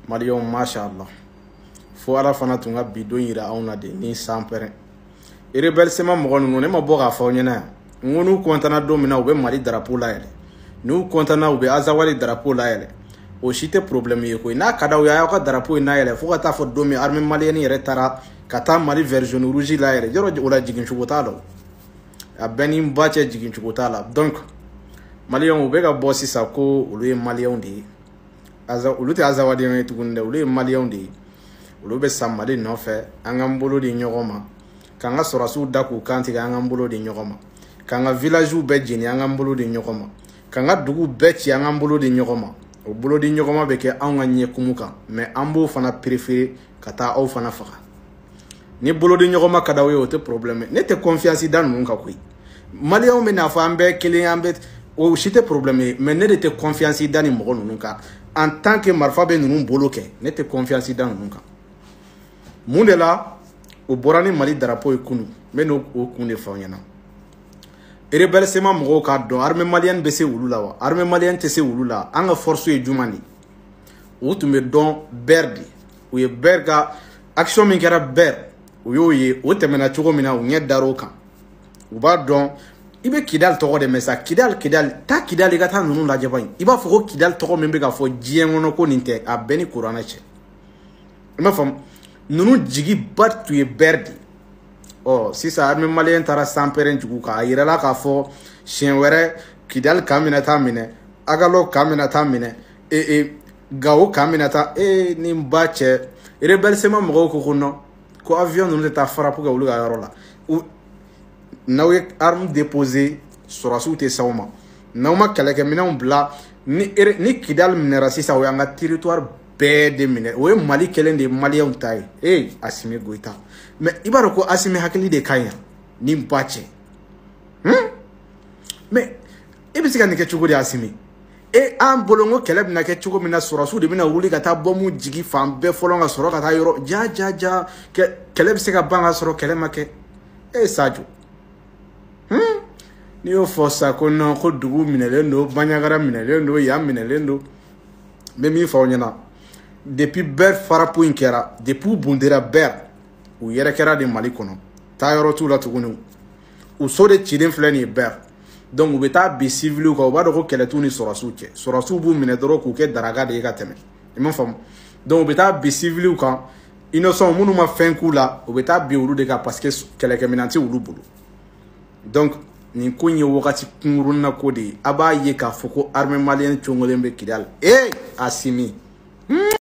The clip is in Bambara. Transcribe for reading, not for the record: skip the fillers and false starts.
Malion mashallah fo ala fana tunga bidon yira awna de ni sampere rebel sema mo ngonu ne mabo ga fa nyana ngonu kontana domina ube mali drapeau la yele nu kontana ube azawali drapeau la yele o shite problème yeko na kada ya ka drapeau na yele fo ta fo domi armée malienne yere tara kata mali version rouge la yele joro ola jigin chugotalo a beni mbache jigin chugotala donc malion ube ga bossi sa ko ulu malion de ulute azawadi ne tugunde ulu malion de ulu be samali no fe angambolo di nyogoma kanga sorasu daku kanti angambolo di nyogoma kanga village be jini angambolo di nyogoma kanga dugu bechi angambolo di nyogoma o bolo di nyogoma be ke anga nye kumuka mais ambo fana préféré kata au fana faka ni bolo di nyogoma kada we o te problème ne te confiance dans mon ka koy malion me na fa ambe kele ambe o shite problème mais ne te confiance dans ni mo nunka en tant que marfa be nunu bolo ke ne te confiance dans nunka mundela o borani mali drapeau e kunu meno o kunde fawnyana rebel sema mo ka don armée malienne be se wulula wa armée malienne te se wulula anga force e jumani o tume don berdi o ye berga action min kera ber o yo ye o temena chugo mina o nye daro kan o ba don ibe kidal to de mesa kidal ta kidal ga tan nunu la jabay iba fo ko kidal to membe ga fo jiengono ko ninte a beni qur'ana che ma fam nunu jigi bat tu ye berdi oh si ça armée malienne tara samperen jugu ka ayira la ka fo chien were kidal kamina tamine agalo kamina tamine gawo kamina ta ni mbache rebel sema mo ko kuno ko avion nunu ta frappe ga wulu ga yorola nawe arme déposée sur soute sauma nauma kaleke mina bla ni kidal minera sisa o yanga territoire de mine o mali kelen de malien tay Assimi Goïta mais ibaro ko Assimi hakili de kanya ni mpache mais ebisika nike chugo de Assimi am bolongo keleb na ke chugo mina surasu de mina wuli kata bomu jigi fam be folonga soro kata yoro ja keleb sika banga soro kelema ke sajo ni o fosa ko no ko dugu minelendo banyagara minelendo ya minelendo me mi fawnyana depuis ber farapo inkera depuis bundera ber u yere kera de mali kono ta yoro tu la tugunu u so de chiden flani ber donc u beta bi civil ko ba do ko keletu ni sorasu bu minedoro ku ke daraga de ka teme imam fam donc u beta bi civil kan innocent munu ma fenku la u beta bi uru de ka parce que keleke minanti ulu bulu donc ni kunye wakati kunguruna kodi aba ye ka foko armée malienne chongolembe kidal Assimi